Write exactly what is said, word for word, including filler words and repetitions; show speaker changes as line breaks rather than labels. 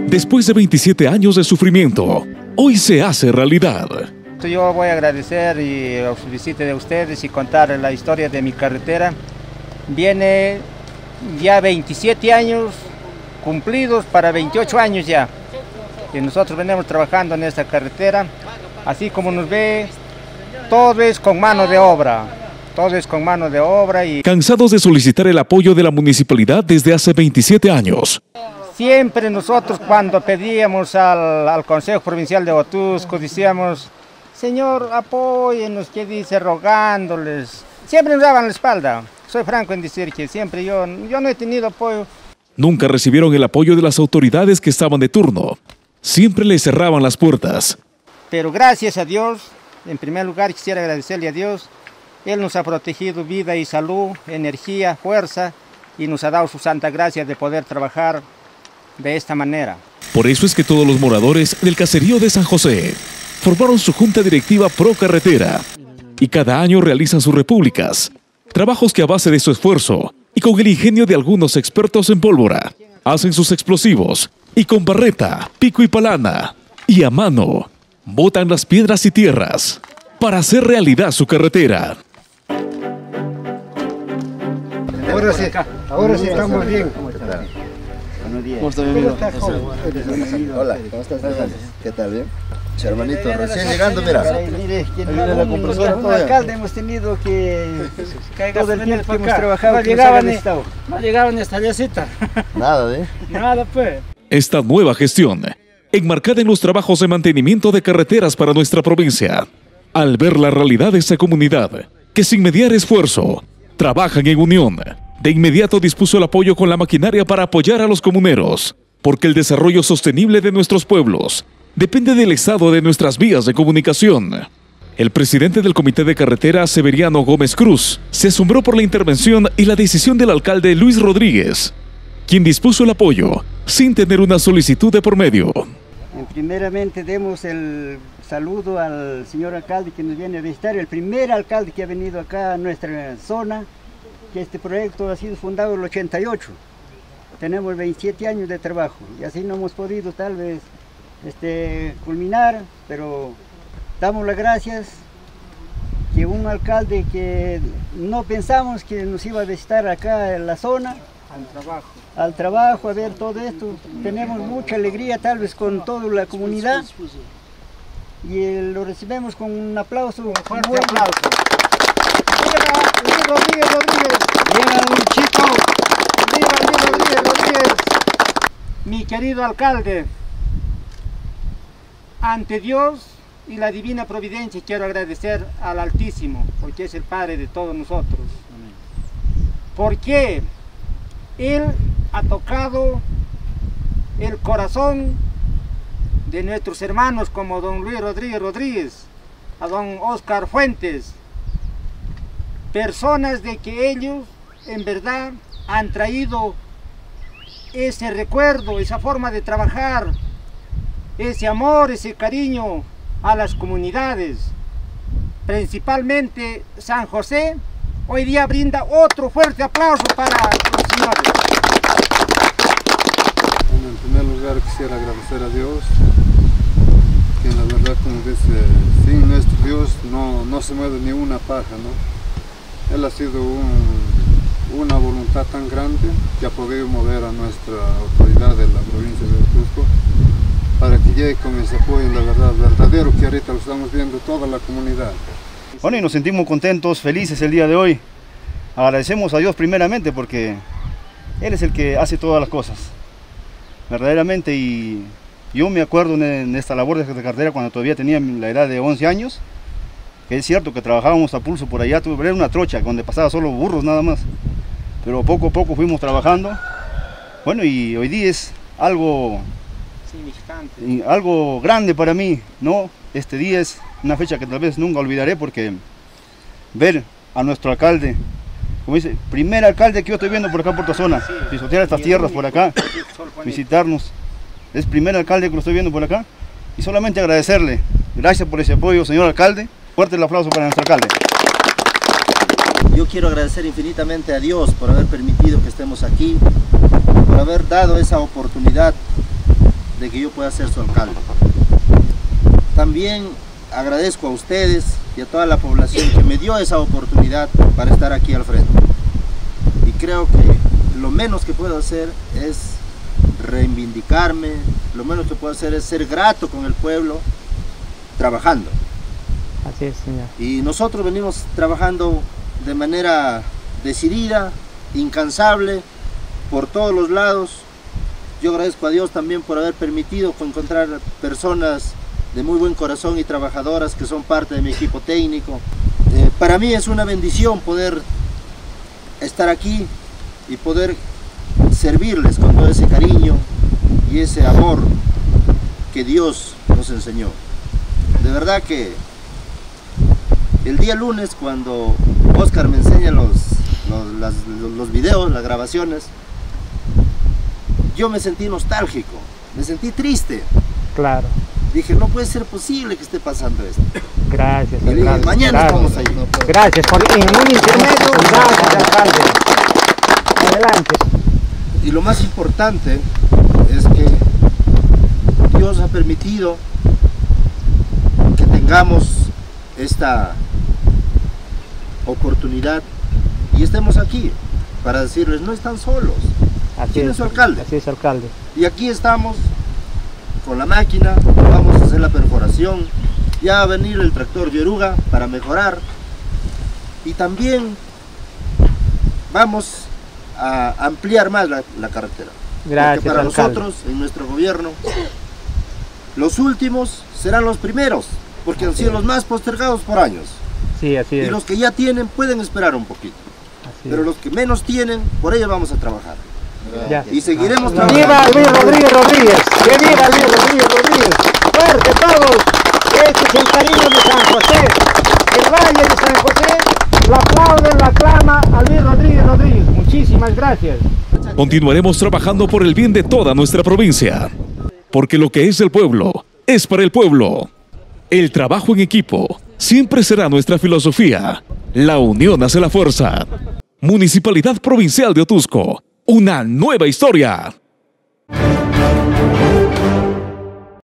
Después de veintisiete años de sufrimiento, hoy se hace realidad.
Yo voy a agradecer y a su visita de ustedes y contar la historia de mi carretera. Viene ya veintisiete años cumplidos para veintiocho años ya. Y nosotros venimos trabajando en esta carretera. Así como nos ve, todo es con mano de obra. Todo es con mano de obra. Y
cansados de solicitar el apoyo de la municipalidad desde hace veintisiete años.
Siempre nosotros cuando pedíamos al, al Consejo Provincial de Huatusco, decíamos, Señor, apóyenos, que dice, rogándoles. Siempre nos daban la espalda. Soy franco en decir que siempre yo, yo no he tenido apoyo.
Nunca recibieron el apoyo de las autoridades que estaban de turno. Siempre les cerraban las puertas.
Pero gracias a Dios, en primer lugar quisiera agradecerle a Dios. Él nos ha protegido vida y salud, energía, fuerza y nos ha dado su santa gracia de poder trabajar de esta manera.
Por eso es que todos los moradores del caserío de San José formaron su junta directiva pro carretera y cada año realizan sus repúblicas, trabajos que a base de su esfuerzo y con el ingenio de algunos expertos en pólvora, hacen sus explosivos y con barreta, pico y palana y a mano botan las piedras y tierras para hacer realidad su carretera.
Ahora sí, ahora sí estamos bien.
Buenos días.
¿Cómo está mi amigo?
Hola, ¿cómo estás? ¿Qué tal? ¿Bien? Su hermanito, recién llegando, mira.
Mire, la compresora
un
alcalde hemos tenido que todo el tiempo que hemos trabajado
no llegaban, ni, no llegaban ni esta llecita.
Nada, ¿eh?
Nada, pues.
Esta nueva gestión, enmarcada en los trabajos de mantenimiento de carreteras para nuestra provincia, al ver la realidad de esta comunidad, que sin mediar esfuerzo, trabajan en unión, de inmediato dispuso el apoyo con la maquinaria para apoyar a los comuneros, porque el desarrollo sostenible de nuestros pueblos depende del estado de nuestras vías de comunicación. El presidente del Comité de Carretera, Severiano Gómez Cruz, se asombró por la intervención y la decisión del alcalde Luis Rodríguez, quien dispuso el apoyo sin tener una solicitud de por medio.
Primeramente demos el saludo al señor alcalde que nos viene a visitar, el primer alcalde que ha venido acá a nuestra zona, que este proyecto ha sido fundado en el ochenta y ocho. Tenemos veintisiete años de trabajo y así no hemos podido tal vez este, culminar, pero damos las gracias que un alcalde que no pensamos que nos iba a visitar acá en la zona,
al trabajo.
al trabajo, a ver todo esto. Tenemos mucha alegría tal vez con toda la comunidad y eh, lo recibimos con un aplauso.
Un fuerte aplauso.
¡Viva Rodríguez Rodríguez!
¡Viva Luchito! ¡Viva Rodríguez Rodríguez! Mi querido alcalde, ante Dios y la divina providencia quiero agradecer al Altísimo, porque es el Padre de todos nosotros. Porque Él ha tocado el corazón de nuestros hermanos como don Luis Rodríguez Rodríguez, a don Oscar Fuentes, personas de que ellos en verdad han traído ese recuerdo, esa forma de trabajar, ese amor, ese cariño a las comunidades, principalmente San José. Hoy día brinda otro fuerte aplauso para los señores.
Bueno, en primer lugar quisiera agradecer a Dios, que la verdad, como dice, sin nuestro Dios no, no se mueve ni una paja, ¿no? Él ha sido un, una voluntad tan grande que ha podido mover a nuestra autoridad de la provincia de Huatusco para que llegue con ese apoyo, la verdad, verdadero, que ahorita lo estamos viendo toda la comunidad.
Bueno, y nos sentimos contentos, felices el día de hoy. Agradecemos a Dios primeramente porque Él es el que hace todas las cosas, verdaderamente. Y yo me acuerdo en esta labor de carretera cuando todavía tenía la edad de once años, que es cierto que trabajábamos a pulso por allá, era una trocha donde pasaba solo burros nada más, pero poco a poco fuimos trabajando. Bueno, y hoy día es algo significante, algo grande para mí, ¿no? Este día es una fecha que tal vez nunca olvidaré, porque ver a nuestro alcalde, como dice, primer alcalde que yo estoy viendo por acá por esta zona, sí, pisotear estas tierras por acá, visitarnos, es primer alcalde que lo estoy viendo por acá, y solamente agradecerle, gracias por ese apoyo, señor alcalde. Fuerte el aplauso para nuestro alcalde.
Yo quiero agradecer infinitamente a Dios por haber permitido que estemos aquí, por haber dado esa oportunidad de que yo pueda ser su alcalde. También agradezco a ustedes y a toda la población que me dio esa oportunidad para estar aquí al frente. Y creo que lo menos que puedo hacer es reivindicarme, lo menos que puedo hacer es ser grato con el pueblo, trabajando.
Así es, señor.
Y nosotros venimos trabajando de manera decidida, incansable, por todos los lados. Yo agradezco a Dios también por haber permitido encontrar personas de muy buen corazón y trabajadoras que son parte de mi equipo técnico. Eh, para mí es una bendición poder estar aquí y poder servirles con todo ese cariño y ese amor que Dios nos enseñó. De verdad que el día lunes, cuando Oscar me enseña los, los, las, los videos, las grabaciones, yo me sentí nostálgico, me sentí triste.
Claro.
Dije, no puede ser posible que esté pasando esto.
Gracias,
Y dije,
alcalde.
mañana
Claro.
estamos ahí.
Gracias por en un intermedio. Gracias, alcalde. Adelante.
Y lo más importante es que Dios ha permitido que tengamos esta oportunidad y estemos aquí para decirles, no están solos.
Así
¿Quién es su alcalde?
Así es, alcalde.
Y aquí estamos con la máquina, vamos a hacer la perforación, ya va a venir el tractor Yeruga para mejorar y también vamos a ampliar más la, la carretera.
Gracias,
Porque para
alcalde.
nosotros, en nuestro gobierno, los últimos serán los primeros, porque han sido los más postergados por años.
Sí, así
Y
es.
los que ya tienen pueden esperar un poquito,
Así
pero
es.
los que menos tienen, por ellos vamos a trabajar.
Ya.
Y seguiremos
¡Viva
trabajando.
Luis Rodríguez Rodríguez! ¡Que viva Luis Rodríguez Rodríguez! ¡Fuerte todos! Este es el cariño de San José. El Valle de San José lo aplaude, lo aclama a Luis Rodríguez Rodríguez. Muchísimas gracias.
Continuaremos trabajando por el bien de toda nuestra provincia, porque lo que es del pueblo es para el pueblo. El trabajo en equipo siempre será nuestra filosofía. La unión hace la fuerza. Municipalidad Provincial de Otuzco, una nueva historia.